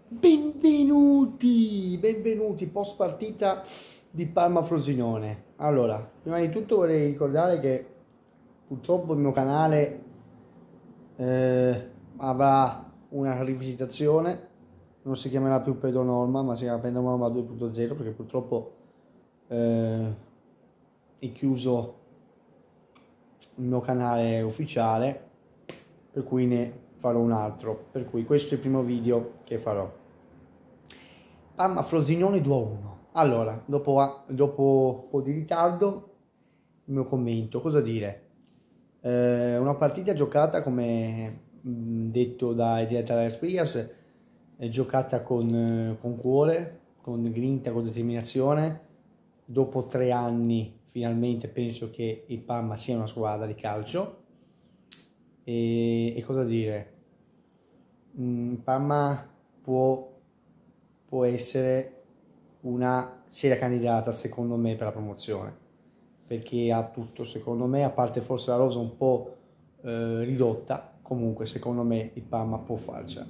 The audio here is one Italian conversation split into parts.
Benvenuti post partita di Parma-Frosinone. Allora, prima di tutto vorrei ricordare che purtroppo il mio canale avrà una rivisitazione, non si chiamerà più Pedro Norma, ma si chiamerà Pedro Norma 2.0 perché purtroppo è chiuso il mio canale ufficiale, per cui ne farò un altro, per cui questo è il primo video che farò. Parma Frosinone 2-1. Allora, dopo un po' di ritardo, il mio commento, cosa dire? Una partita giocata, come detto dai direttore Esprias, è giocata con cuore, con grinta, con determinazione. Dopo 3 anni finalmente penso che il Parma sia una squadra di calcio. E cosa dire? Il Parma può essere una seria candidata secondo me per la promozione, perché ha tutto secondo me, a parte forse la rosa un po' ridotta. Comunque secondo me il Parma può farcela.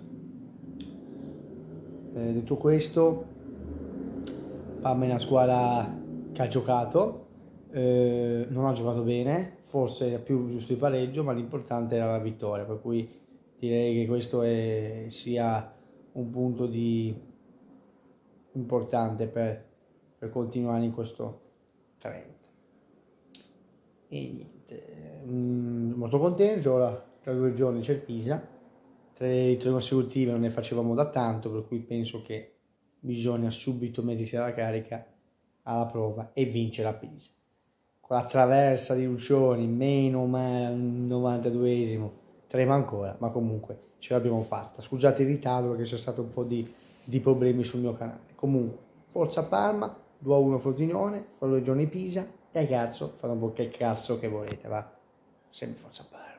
Detto questo, Parma è una squadra che ha giocato, non ha giocato bene, forse era più giusto il pareggio, ma l'importante era la vittoria, per cui direi che questo sia un punto importante per continuare in questo trend. E niente, molto contento. Ora tra 2 giorni c'è il Pisa, 3 vittorie consecutive non ne facevamo da tanto, per cui penso che bisogna subito mettersi alla carica alla prova e vincere la Pisa. Con la traversa di Lucioni, meno male al 92esimo, trema ancora, ma comunque ce l'abbiamo fatta. Scusate il ritardo perché c'è stato un po' di problemi sul mio canale. Comunque, forza Parma, 2-1 Frosinone, fra 2 giorni Pisa, e cazzo, fate un po' che cazzo che volete, va? Sempre forza Parma.